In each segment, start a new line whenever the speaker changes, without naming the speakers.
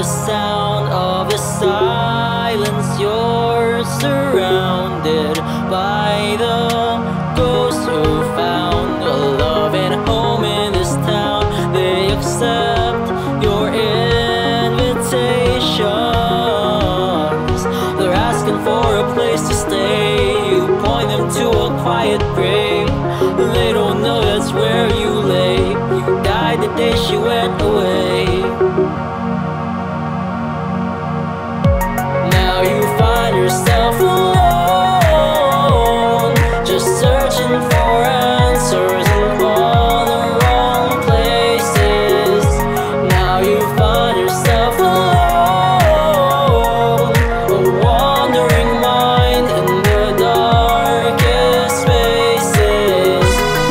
sound of the silence. You're surrounded by the ghosts who found a love and home in this town. They accept your invitations. They're asking for a place to stay. You point them to a quiet grave. They don't know that's where you lay. You died the day she went away. Now you find yourself alone, just searching for answers in all the wrong places. Now you find yourself alone, a wandering mind in the darkest spaces.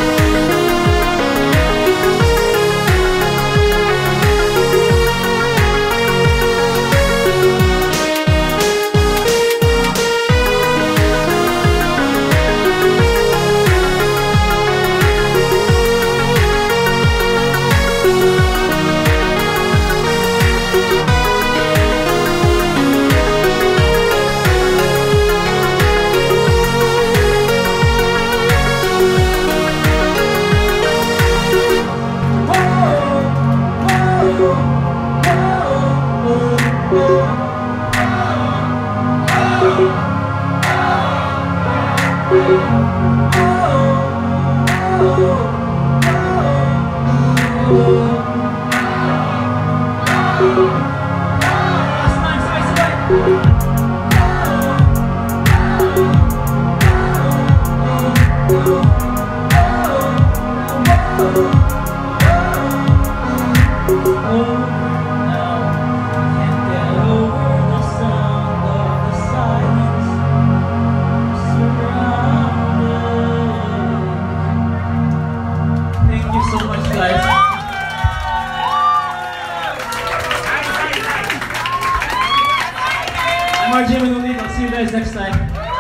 Thank you so much, guys. I'm RJ Manulid. I'll see you guys next time.